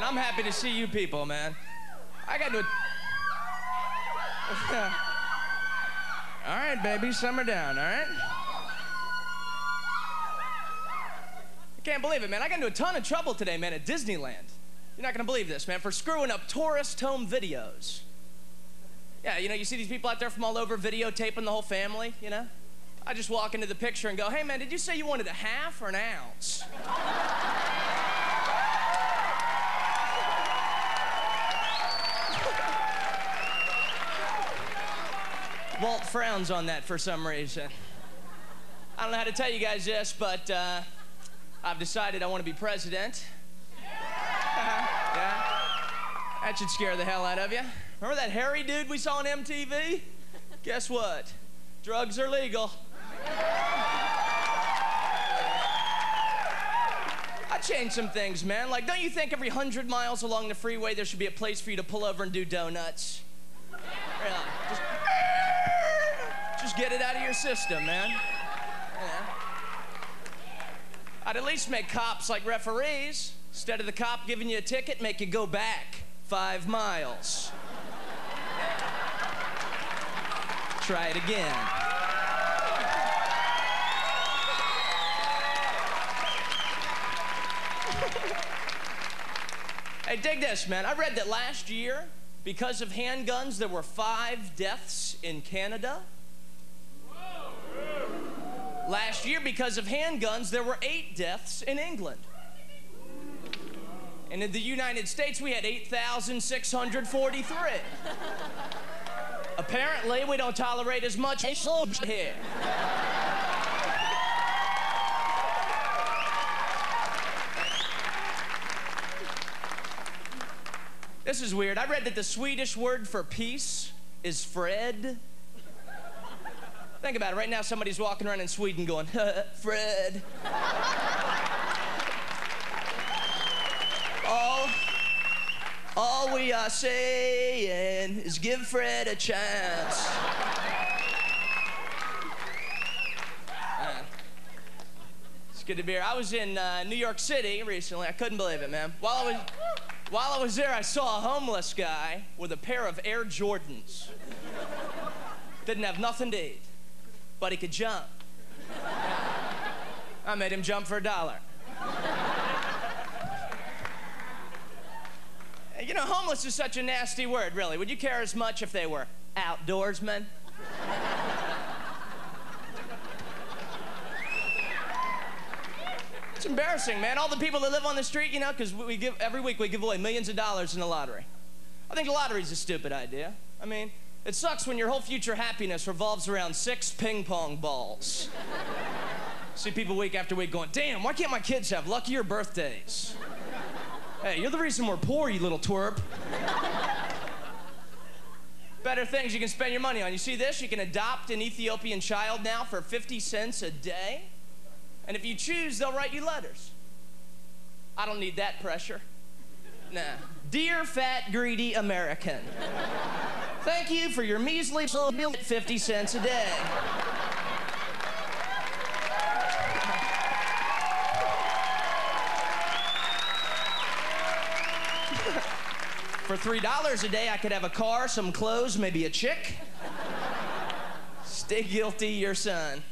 I'm happy to see you people, man. I got to... All right, baby, simmer down, all right? I can't believe it, man. I got into a ton of trouble today, man, at Disneyland. You're not gonna believe this, man, for screwing up tourist home videos. Yeah, you know, you see these people out there from all over videotaping the whole family, you know? I just walk into the picture and go, hey, man, did you say you wanted a half or an ounce? Walt frowns on that for some reason. I don't know how to tell you guys this, but I've decided I want to be president. Yeah? That should scare the hell out of you. Remember that hairy dude we saw on MTV? Guess what? Drugs are legal. I changed some things, man. Like, don't you think every 100 miles along the freeway there should be a place for you to pull over and do donuts? Really? Just get it out of your system, man. Yeah. I'd at least make cops like referees. Instead of the cop giving you a ticket, make you go back 5 miles. Try it again. Hey, dig this, man. I read that last year, because of handguns, there were 5 deaths in Canada. Last year, because of handguns, there were 8 deaths in England. And in the United States, we had 8,643. Apparently, we don't tolerate as much here. This is weird. I read that the Swedish word for peace is Fred. Think about it. Right now, somebody's walking around in Sweden going, Fred. All we are saying is give Fred a chance. It's good to be here. I was in New York City recently. I couldn't believe it, man. While I was there, I saw a homeless guy with a pair of Air Jordans. Didn't have nothing to eat, but he could jump. I made him jump for $1. You know, homeless is such a nasty word, really. Would you care as much if they were outdoorsmen? It's embarrassing, man. All the people that live on the street, you know, because every week we give away millions of dollars in the lottery. I think the lottery's a stupid idea. I mean, it sucks when your whole future happiness revolves around 6 ping pong balls. See people week after week going, damn, why can't my kids have luckier birthdays? Hey, you're the reason we're poor, you little twerp. Better things you can spend your money on. You see this? You can adopt an Ethiopian child now for 50 cents a day. And if you choose, they'll write you letters. I don't need that pressure. Nah. Dear fat, greedy American, thank you for your measly 50 cents a day. For $3 a day, I could have a car, some clothes, maybe a chick. Stay guilty, your son.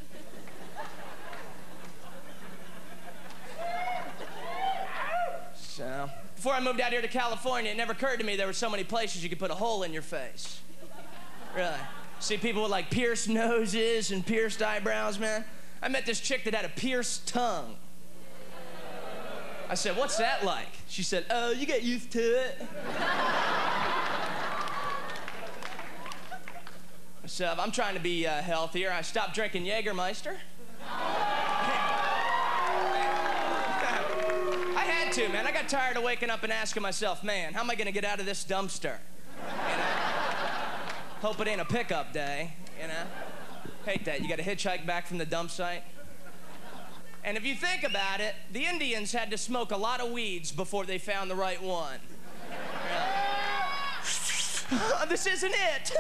So, before I moved out here to California, it never occurred to me there were so many places you could put a hole in your face. Really. See people with like pierced noses and pierced eyebrows, man. I met this chick that had a pierced tongue. I said, what's that like? She said, oh, you get used to it. So I'm trying to be healthier. I stopped drinking Jägermeister. I had to, man. I got tired of waking up and asking myself, man, how am I gonna get out of this dumpster? You know? Hope it ain't a pickup day, you know? Hate that. You gotta hitchhike back from the dump site. And if you think about it, the Indians had to smoke a lot of weeds before they found the right one. This isn't it.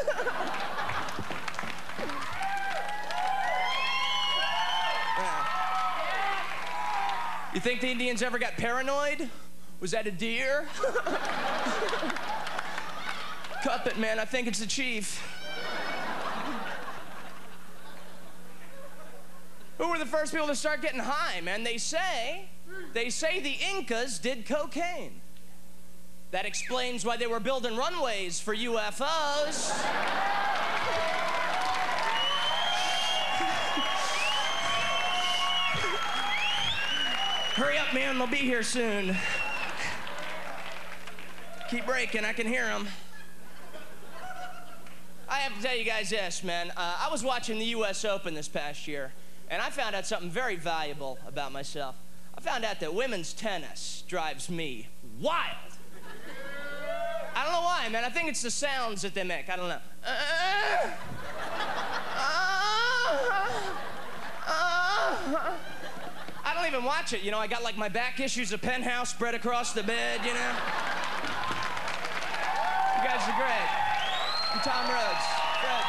You think the Indians ever got paranoid? Was that a deer? Cup it, man. I think it's the chief. Who were the first people to start getting high, man? They say the Incas did cocaine. That explains why they were building runways for UFOs. Hurry up, man, they'll be here soon. Keep breaking, I can hear them. I have to tell you guys this, man. I was watching the US Open this past year, and I found out something very valuable about myself. I found out that women's tennis drives me wild. I don't know why, man. I think it's the sounds that they make. I don't know. I don't even watch it, you know. I got like my back issues of Penthouse spread across the bed, you know. You guys are great. I'm Tom Rhodes. Good.